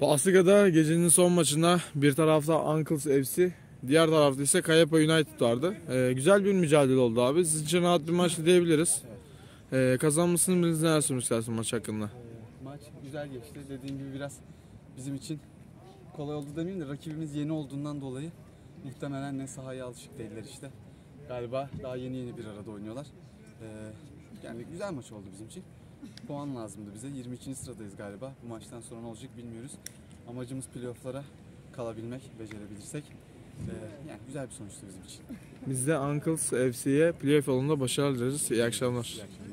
Pasliga'da gecenin son maçında bir tarafta Uncles FC, diğer tarafta ise Kayapa United vardı. Güzel bir mücadele oldu abi. Sizin için rahat bir maçtı diyebiliriz. Kazanmasını biliriz, neler söylemek istersin maç hakkında? Maç güzel geçti. Dediğim gibi biraz bizim için kolay oldu demeyeyim de rakibimiz yeni olduğundan dolayı muhtemelen ne sahaya alışık değiller işte. Galiba daha yeni bir arada oynuyorlar. Yani güzel maç oldu bizim için. Puan lazımdı bize. 22. sıradayız galiba. Bu maçtan sonra ne olacak bilmiyoruz. Amacımız playoff'lara kalabilmek, becerebilirsek. Yani güzel bir sonuçtu bizim için. Biz de Uncles FC'ye playoff yolunda başarılar dileriz. İyi akşamlar.